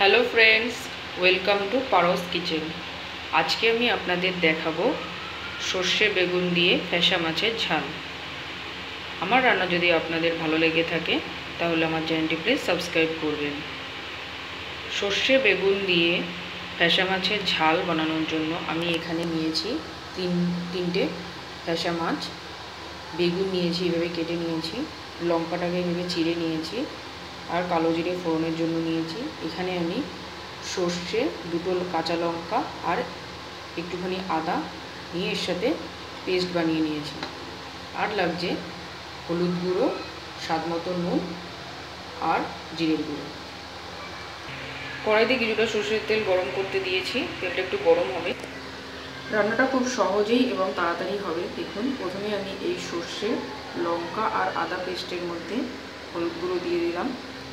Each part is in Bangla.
Hello friends, welcome to Paras kitchen. আজকে আমি আপনাদের দেখাবো সর্ষে বেগুন দিয়ে ফ্যাসা মাছের ঝাল। আমার রান্না যদি আপনাদের ভালো লেগে থাকে তাহলে আমার চ্যানেলটি প্লিজ সাবস্ক্রাইব করবেন। সর্ষে বেগুন দিয়ে ফ্যাসা মাছের ঝাল বানানোর জন্য আমি এখানে নিয়েছি তিনটে ফ্যাসা মাছ, বেগুন নিয়েছি, এভাবে কেটে নিয়েছি, লঙ্কাটাকে এভাবে চিড়ে নিয়েছি, আর কালো জিরে ফোড়নের জন্য নিয়েছি। এখানে আমি সর্ষে, দুটো কাঁচা লঙ্কা আর একটুখানি আদা নিয়ে এর সাথে পেস্ট বানিয়ে নিয়েছি। আর লাগছে হলুদ গুঁড়ো, স্বাদ মতো নুন আর জিরের গুঁড়ো। কড়াইতে কিছুটা সর্ষের তেল গরম করতে দিয়েছি। তেলটা একটু গরম হবে। রান্নাটা খুব সহজেই এবং তাড়াতাড়ি হবে। দেখুন, প্রথমে আমি এই সর্ষে, লঙ্কা আর আদা পেস্টের মধ্যে হলুদ গুঁড়ো দিয়ে দিলাম,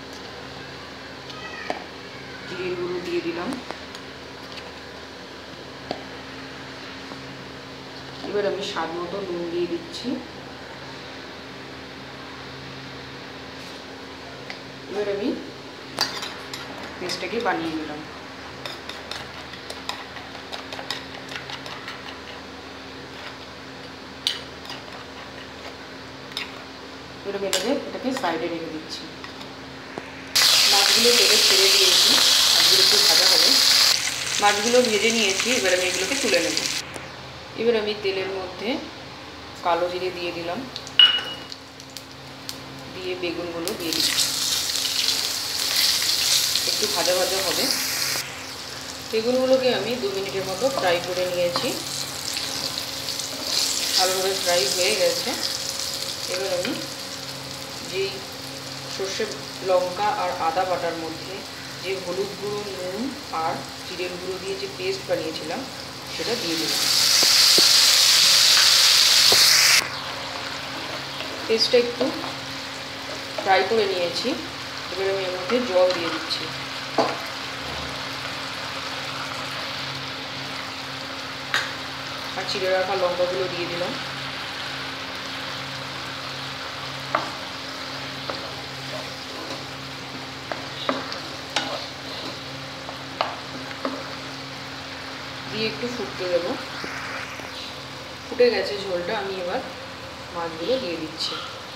জিরের গুঁড়ো দিয়ে দিলাম। এবার আমি স্বাদ মতো নুন দিয়ে দিচ্ছি। এবার আমি পেস্টটাকে বানিয়ে নিলাম। এবার আমি এটাকে সাইডে রেখে দিচ্ছি। মাছগুলো তেলে ছেড়ে দিয়েছি, মাছগুলো একটু ভাজা হবে। মাছগুলো ভেজে নিয়েছি, এবার আমি এগুলোকে তুলে নেব। এবার আমি তেলের মধ্যে কালো জিরে দিয়ে দিলাম, দিয়ে বেগুনগুলো দিয়ে দিচ্ছি। একটু ভাজা ভাজা হবে। বেগুনগুলোকে আমি 2 মিনিটের মতো ফ্রাই করে নিয়েছি। ভালোভাবে ফ্রাই হয়ে গেছে। এবার আমি যেই সর্ষে, লঙ্কা আর আদা বাটার মধ্যে যে হলুদ গুঁড়ো, নুন আর জিরের গুঁড়ো দিয়ে যে পেস্ট বানিয়েছিলাম সেটা দিয়ে দিলাম। পেস্টটা একটু ফ্রাই করে নিয়েছি। এবার আমি এর মধ্যে জল দিয়ে দিচ্ছি। আর চিড়ে রাখা লঙ্কাগুলো দিয়ে দিলাম। দিয়ে একটু ফুটতে দেব। ফুটে গেছে ঝোলটা। আমি এবার মাছগুলো দিয়ে দিচ্ছি।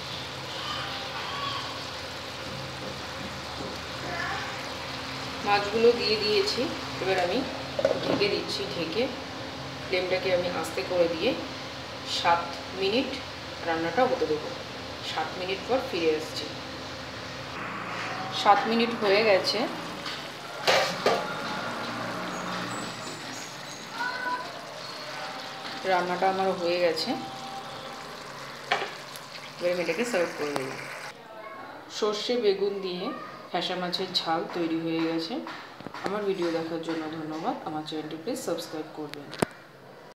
মাছগুলো দিয়ে দিয়েছি। এবার আমি ঢেকে দিচ্ছি। ঢেকে ফ্লেমটাকে আমি আস্তে করে দিয়ে 7 মিনিট রান্নাটা হতে দেবো। 7 মিনিট পর ফিরে আসছি। 7 মিনিট হয়ে গেছে। রান্নাটা আমার হয়ে গেছে। এবার আমি এটাকে সার্ভ করে দেব। সর্ষে বেগুন দিয়ে ফ্যাসা মাছের ঝাল তৈরি হয়ে গেছে। আমার ভিডিও দেখার জন্য ধন্যবাদ। আমার চ্যানেলটি প্লিজ সাবস্ক্রাইব করবেন।